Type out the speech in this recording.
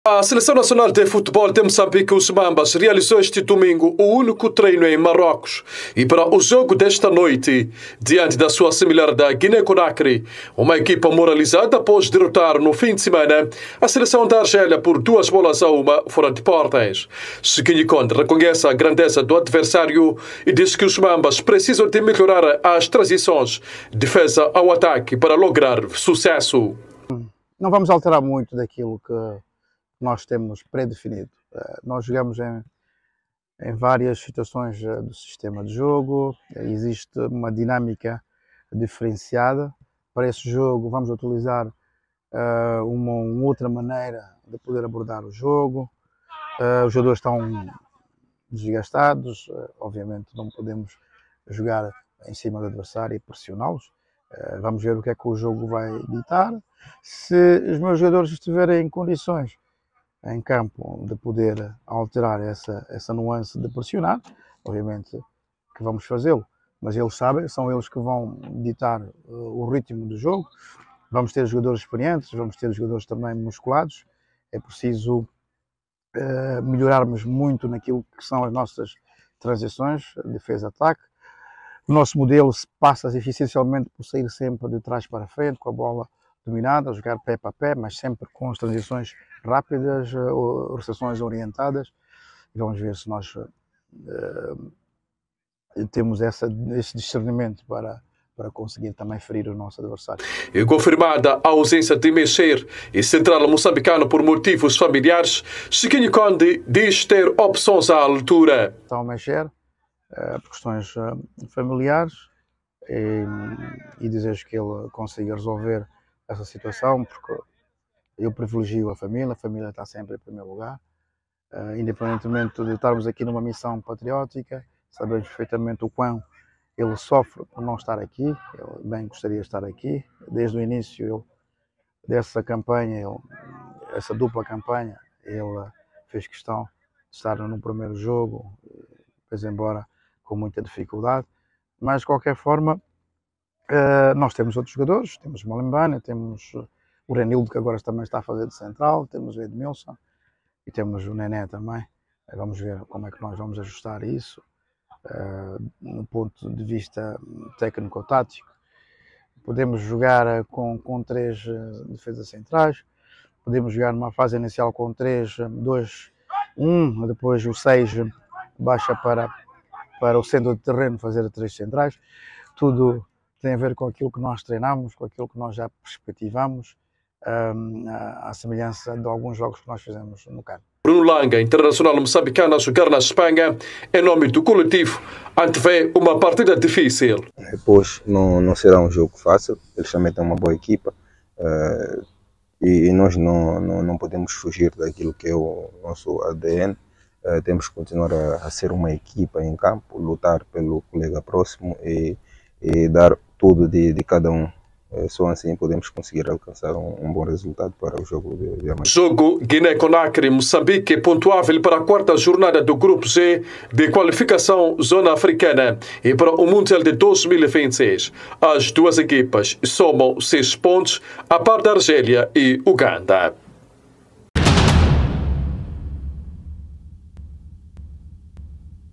A Seleção Nacional de Futebol de Moçambique, os Mambas, realizou este domingo o único treino em Marrocos. E para o jogo desta noite, diante da sua similar da Guiné-Conakry, uma equipa moralizada após derrotar no fim de semana a seleção da Argélia por 2-1 fora de portas. Chiquinho Conde reconhece a grandeza do adversário e diz que os Mambas precisam de melhorar as transições, defesa ao ataque para lograr sucesso. Não vamos alterar muito daquilo que nós temos pré-definido. Nós jogamos em várias situações do sistema de jogo, existe uma dinâmica diferenciada. Para esse jogo vamos utilizar uma outra maneira de poder abordar o jogo. Os jogadores estão desgastados, obviamente não podemos jogar em cima do adversário e pressioná-los. Vamos ver o que é que o jogo vai ditar. Se os meus jogadores estiverem em condições em campo de poder alterar essa nuance de pressionar, obviamente que vamos fazê-lo, mas eles sabem, são eles que vão ditar o ritmo do jogo. Vamos ter jogadores experientes, vamos ter jogadores também musculados. É preciso melhorarmos muito naquilo que são as nossas transições, defesa-ataque. O nosso modelo passa essencialmente por sair sempre de trás para frente, com a bola dominada, jogar pé para pé, mas sempre com as transições rápidas, rotações orientadas. E vamos ver se nós temos esse discernimento para conseguir também ferir o nosso adversário. E confirmada a ausência de Mexer e central moçambicano por motivos familiares, Chiquinho Conde diz ter opções à altura. Então, Mexer, por questões familiares, e desejo que ele consiga resolver essa situação, porque eu privilegio a família está sempre em primeiro lugar. Independentemente de estarmos aqui numa missão patriótica, sabemos perfeitamente o quão ele sofre por não estar aqui. Ele bem gostaria de estar aqui. Desde o início dessa campanha, essa dupla campanha, ele fez questão de estar no primeiro jogo, fez embora com muita dificuldade, mas de qualquer forma nós temos outros jogadores, temos o Malembane, temos o Renildo, que agora também está a fazer de central, temos o Edmilson e temos o Nené também. Vamos ver como é que nós vamos ajustar isso no ponto de vista técnico-tático. Podemos jogar com 3 defesas centrais, podemos jogar numa fase inicial com 3-2-1, depois o 6 baixa para o centro de terreno, fazer 3 centrais. Tudo tem a ver com aquilo que nós treinamos, com aquilo que nós já perspectivamos, à semelhança de alguns jogos que nós fizemos no campo. Bruno Langa, internacional moçambicano a jogar na Espanha, em nome do coletivo, antevê uma partida difícil. Depois não será um jogo fácil, eles também têm uma boa equipa e nós não podemos fugir daquilo que é o nosso ADN. Temos que continuar a ser uma equipa em campo, lutar pelo colega próximo e dar tudo de cada um. Só assim podemos conseguir alcançar um bom resultado para o jogo de amanhã. Jogo Guiné-Conakry, Moçambique, pontuável para a 4ª jornada do Grupo G de qualificação zona africana e para o Mundial de 2026. As duas equipas somam 6 pontos, a par da Argélia e Uganda.